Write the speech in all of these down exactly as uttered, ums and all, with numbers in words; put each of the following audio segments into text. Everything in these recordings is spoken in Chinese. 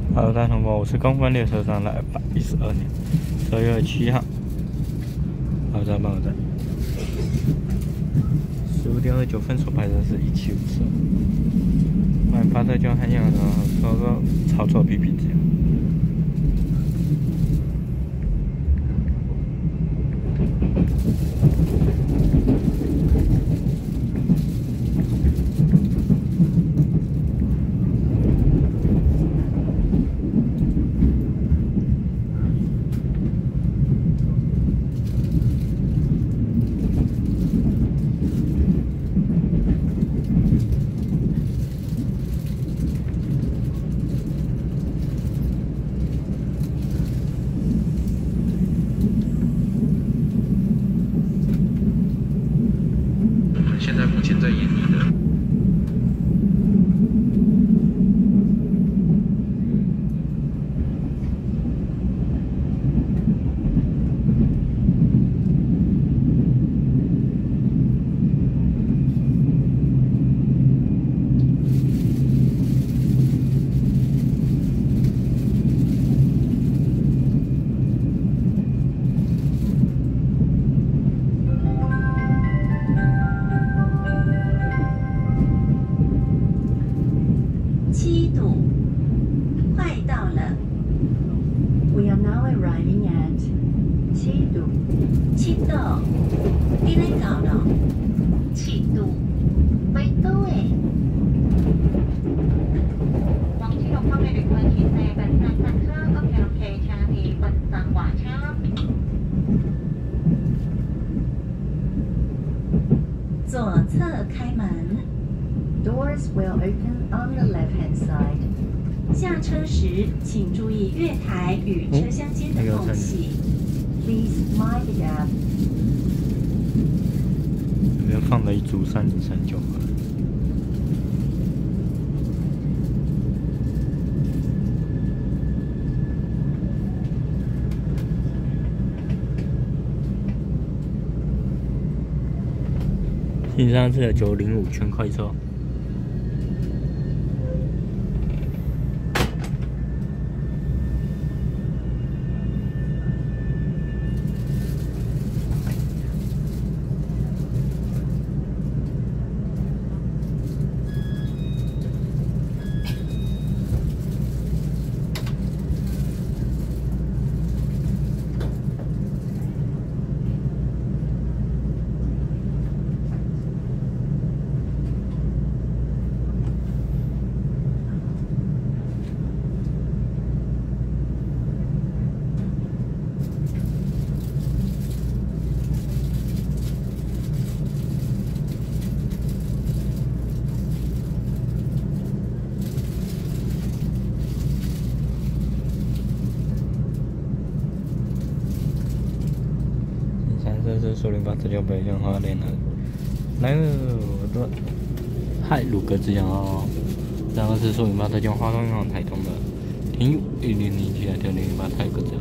Hello， 大家好，我是公分列车上的一百一十二年十二月七号。好在帮我在十五点二十九分所拍的是一七五四。买八特就很样的，操作操作 P P T。 现在目前最严厉的。 七度，快到了。We are now arriving at 七度。七度，你嚟到咯？七度，ไปด้วย往七六方面的關鍵係本站搭車咁樣嘅車係本站華車。左側開門。Doors will open on the left-hand side. 下車時，請注意月台與車廂間的空隙。Please mind the gap. 这边放了一组三零三九盒。新上次的九零五全快车。这是苏林巴直角北向花莲的，来了，我的嗨鲁格之江哦，然后是苏林巴特江花东银行台东的，停入一零零七来到零零八泰格江。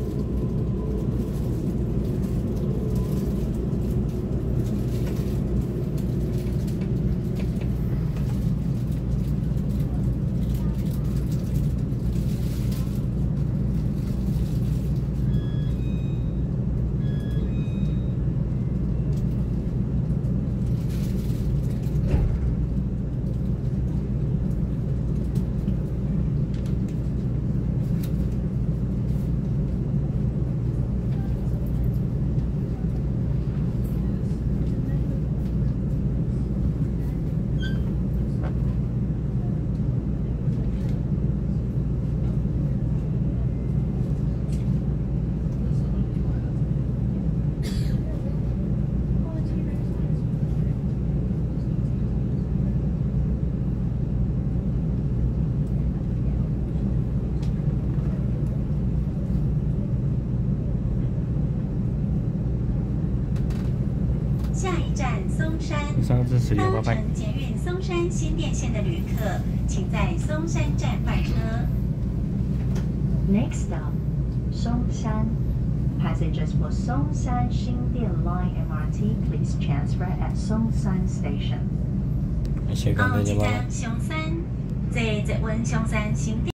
下一站松山。 上次十六八搭乘捷运松山新店线的旅客，请在松山站换车。Next stop, Songshan. Passengers for Songshan Xindian Line M R T, please transfer at Songshan Station. 谢谢各位，再见，拜拜。 后一站松山，坐捷運松山新店。